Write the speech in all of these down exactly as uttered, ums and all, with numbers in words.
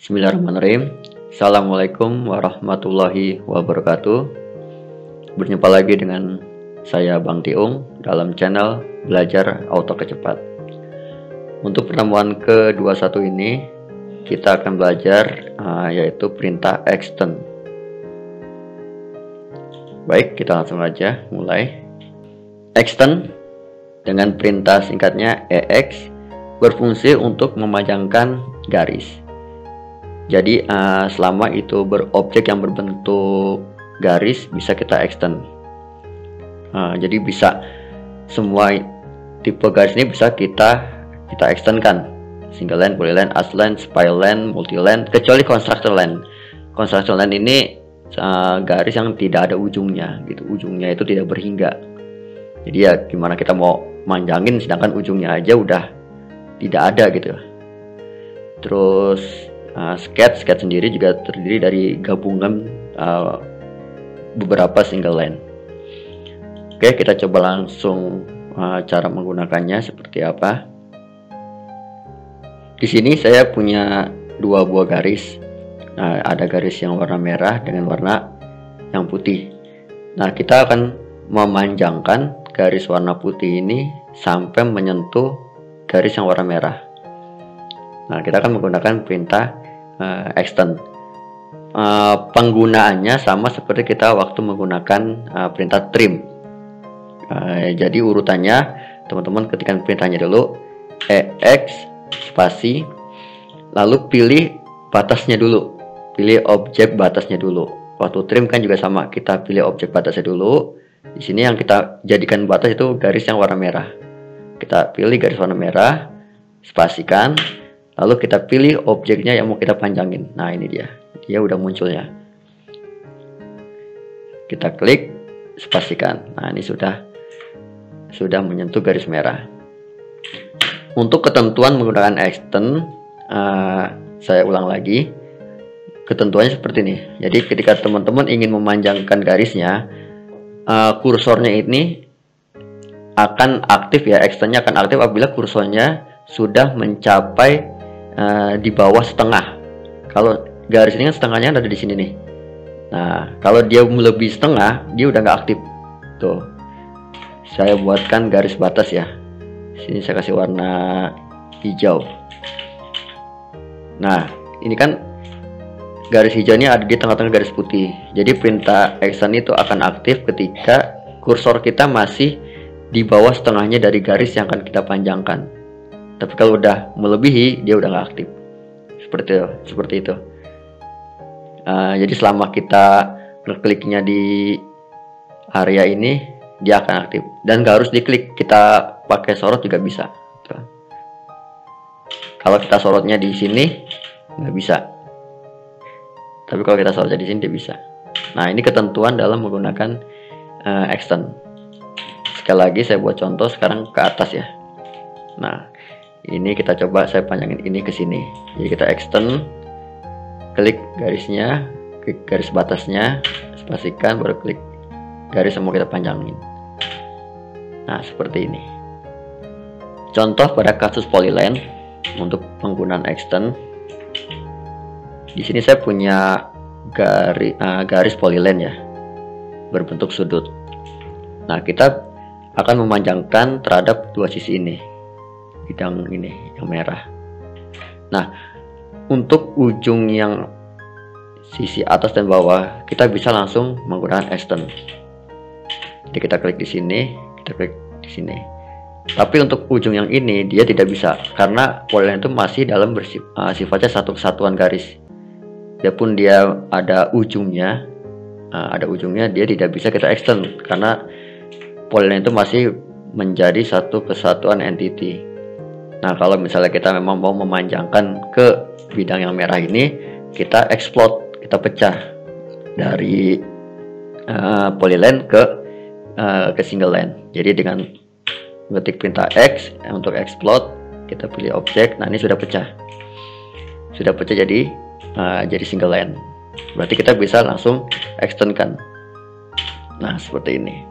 Bismillahirrahmanirrahim. Assalamualaikum warahmatullahi wabarakatuh. Berjumpa lagi dengan saya Bang Tiung dalam channel Belajar AutoCAD Cepat. Untuk pertemuan ke dua puluh satu ini kita akan belajar uh, yaitu perintah extend. Baik, kita langsung aja mulai. Extend dengan perintah singkatnya E X berfungsi untuk memanjangkan garis. Jadi uh, selama itu berobjek yang berbentuk garis bisa kita extend. Uh, jadi bisa semua tipe garis ini bisa kita kita extendkan. Single line, polyline, asline, spline, multiline, kecuali construction line. Construction line ini uh, garis yang tidak ada ujungnya, gitu. Ujungnya itu tidak berhingga. Jadi ya gimana kita mau manjangin sedangkan ujungnya aja udah tidak ada gitu. Terus Uh, sketch sketch sendiri juga terdiri dari gabungan uh, beberapa single line. Oke, kita coba langsung uh, cara menggunakannya seperti apa. Di sini saya punya dua buah garis. Nah, ada garis yang warna merah dengan warna yang putih. Nah, kita akan memanjangkan garis warna putih ini sampai menyentuh garis yang warna merah. Nah, kita akan menggunakan perintah uh, extend. Uh, penggunaannya sama seperti kita waktu menggunakan uh, perintah trim. Uh, jadi urutannya, teman-teman ketikkan perintahnya dulu, E X spasi, lalu pilih batasnya dulu, pilih objek batasnya dulu. Waktu trim kan juga sama, kita pilih objek batasnya dulu. Di sini yang kita jadikan batas itu garis yang warna merah. Kita pilih garis warna merah, spasikan. Lalu kita pilih objeknya yang mau kita panjangin. Nah, ini dia. Dia udah munculnya. Kita klik, spasikan. Nah, ini sudah sudah menyentuh garis merah. Untuk ketentuan menggunakan extend, uh, saya ulang lagi. Ketentuannya seperti ini. Jadi ketika teman-teman ingin memanjangkan garisnya, uh, kursornya ini akan aktif ya. Extendnya akan aktif apabila kursornya sudah mencapai Uh, di bawah setengah. Kalau garis ini kan setengahnya ada di sini nih. Nah, kalau dia melebihi setengah, dia udah nggak aktif. Tuh, saya buatkan garis batas ya. Sini saya kasih warna hijau. Nah, ini kan garis hijau ini ada di tengah-tengah garis putih. Jadi perintah extend itu akan aktif ketika kursor kita masih di bawah setengahnya dari garis yang akan kita panjangkan. Tapi kalau udah melebihi, dia udah nggak aktif. Seperti itu, seperti itu. Uh, jadi selama kita ngekliknya di area ini, dia akan aktif. Dan nggak harus diklik, kita pakai sorot juga bisa. Tuh. Kalau kita sorotnya di sini, nggak bisa. Tapi kalau kita sorotnya di sini, dia bisa. Nah, ini ketentuan dalam menggunakan uh, extend. Sekali lagi saya buat contoh sekarang ke atas ya. Nah, ini kita coba saya panjangin ini ke sini. Jadi kita extend, klik garisnya, klik garis batasnya, spasikan, baru klik garis yang mau kita panjangin. Nah, seperti ini. Contoh pada kasus polyline untuk penggunaan extend. Di sini saya punya garis, uh, garis polyline ya, berbentuk sudut. Nah, kita akan memanjangkan terhadap dua sisi ini. Bidang ini yang merah. Nah, untuk ujung yang sisi atas dan bawah kita bisa langsung menggunakan extend. Jadi kita klik di sini, kita klik di sini. Tapi untuk ujung yang ini dia tidak bisa karena polyline itu masih dalam bersifat uh, sifatnya satu kesatuan garis. Biarpun dia ada ujungnya, uh, ada ujungnya dia tidak bisa kita extend karena polyline itu masih menjadi satu kesatuan entity. Nah, kalau misalnya kita memang mau memanjangkan ke bidang yang merah ini, kita explode, kita pecah dari uh, polyline ke uh, ke single line. Jadi dengan mengetik perintah X eh, untuk explode, kita pilih objek. Nah, ini sudah pecah, sudah pecah jadi uh, jadi single line. Berarti kita bisa langsung extendkan. Nah, seperti ini.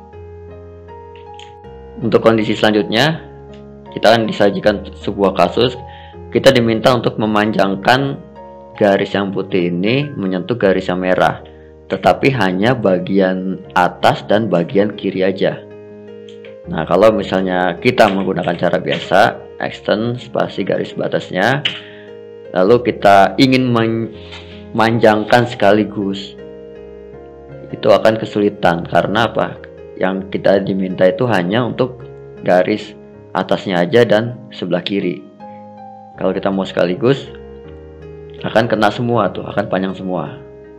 Untuk kondisi selanjutnya, kita akan disajikan sebuah kasus kita diminta untuk memanjangkan garis yang putih ini menyentuh garis yang merah, tetapi hanya bagian atas dan bagian kiri aja. Nah, kalau misalnya kita menggunakan cara biasa, extend spasi garis batasnya, lalu kita ingin memanjangkan sekaligus, itu akan kesulitan. Karena apa? Yang kita diminta itu hanya untuk garis atasnya aja dan sebelah kiri. Kalau kita mau sekaligus, akan kena semua tuh, akan panjang semua.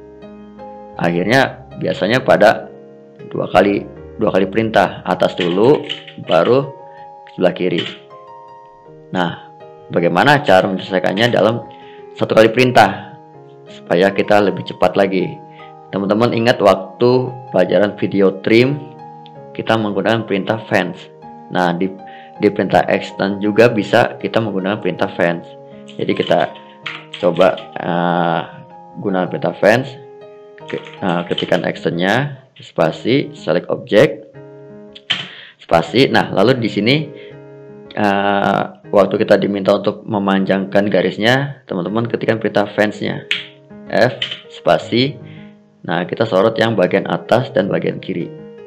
Akhirnya biasanya pada dua kali dua kali perintah, atas dulu baru sebelah kiri. Nah, bagaimana cara menyelesaikannya dalam satu kali perintah supaya kita lebih cepat lagi? Teman-teman ingat waktu pelajaran video trim kita menggunakan perintah fence. Nah, di di perintah extend juga bisa kita menggunakan perintah fence. Jadi kita coba uh, gunakan perintah fence, uh, ketikkan extendnya, spasi, select object, spasi. Nah, lalu di sini uh, waktu kita diminta untuk memanjangkan garisnya, teman-teman ketikkan perintah fence-nya, F, spasi. Nah, kita sorot yang bagian atas dan bagian kiri.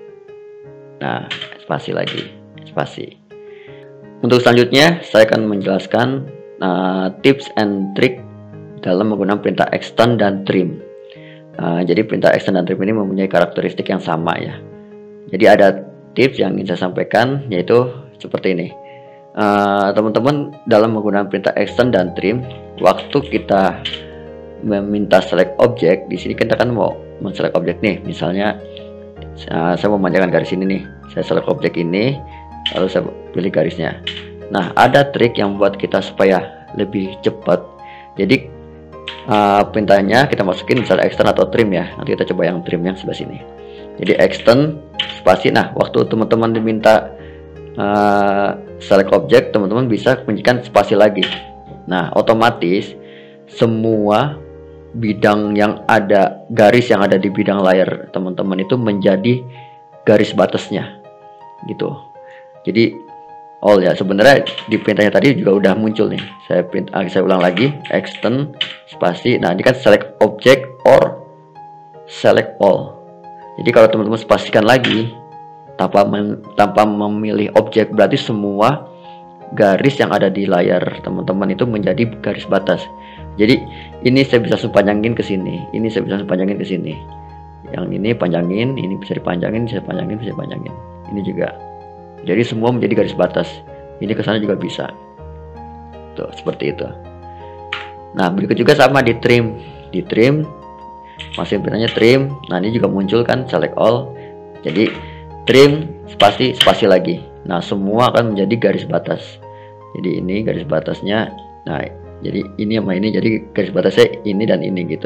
Nah, spasi lagi, spasi. Untuk selanjutnya, saya akan menjelaskan uh, tips and trick dalam menggunakan perintah extend dan trim. Uh, jadi perintah extend dan trim ini mempunyai karakteristik yang sama ya. Jadi ada tips yang ingin saya sampaikan, yaitu seperti ini. Teman-teman, uh, dalam menggunakan perintah extend dan trim, waktu kita meminta select object, di sini kita kan mau men-select object nih. Misalnya uh, saya mau memanjangkan garis ini nih, saya select object ini, lalu saya pilih garisnya. Nah, ada trik yang membuat kita supaya lebih cepat. Jadi uh, perintahnya kita masukin misalnya extend atau trim ya. Nanti kita coba yang trim yang sebelah sini. Jadi extend spasi. Nah, waktu teman-teman diminta uh, select object, teman-teman bisa bunyikan spasi lagi. Nah, otomatis semua bidang yang ada, garis yang ada di bidang layar teman-teman itu menjadi garis batasnya gitu. Jadi all ya, sebenarnya di perintahnya tadi juga udah muncul nih. Saya print, saya ulang lagi, extend spasi. Nah, ini kan select object or select all. Jadi kalau teman-teman spasikan lagi tanpa mem, tanpa memilih objek, berarti semua garis yang ada di layar teman-teman itu menjadi garis batas. Jadi ini saya bisa panjangin ke sini, ini saya bisa panjangin ke sini. Yang ini panjangin, ini bisa dipanjangin, bisa panjangin, bisa panjangin. Ini juga. Jadi semua menjadi garis batas. Ini ke sana juga bisa. Tuh, seperti itu. Nah, berikut juga sama di trim. Di trim masih perintahnya trim. Nah, ini juga muncul kan select all. Jadi trim spasi spasi lagi. Nah, semua akan menjadi garis batas. Jadi ini garis batasnya. Nah, jadi ini sama ini, jadi garis batasnya ini dan ini gitu.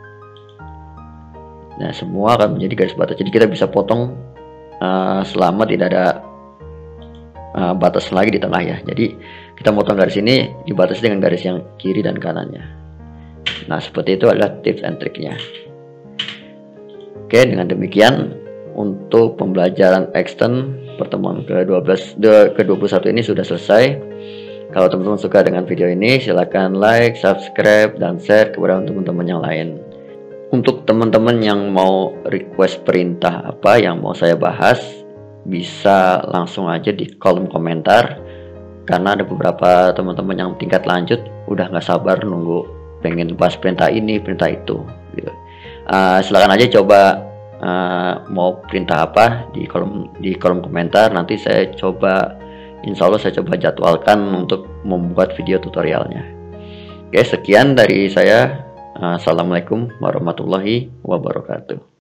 Nah, semua akan menjadi garis batas. Jadi kita bisa potong uh, selama tidak ada uh, batas lagi di tengah ya. Jadi kita potong garis ini dibatasi dengan garis yang kiri dan kanannya. Nah, seperti itu adalah tips and triknya. Oke, dengan demikian untuk pembelajaran extend pertemuan ke dua belas ke dua puluh satu ini sudah selesai. Kalau teman-teman suka dengan video ini, silahkan like, subscribe, dan share kepada teman-teman yang lain. Untuk teman-teman yang mau request perintah apa yang mau saya bahas, bisa langsung aja di kolom komentar. Karena ada beberapa teman-teman yang tingkat lanjut udah nggak sabar nunggu pengen bahas perintah ini, perintah itu. Gitu. Uh, silahkan aja coba uh, mau perintah apa di kolom di kolom komentar. Nanti saya coba. Insya Allah saya coba jadwalkan untuk membuat video tutorialnya. Oke, sekian dari saya. Assalamualaikum warahmatullahi wabarakatuh.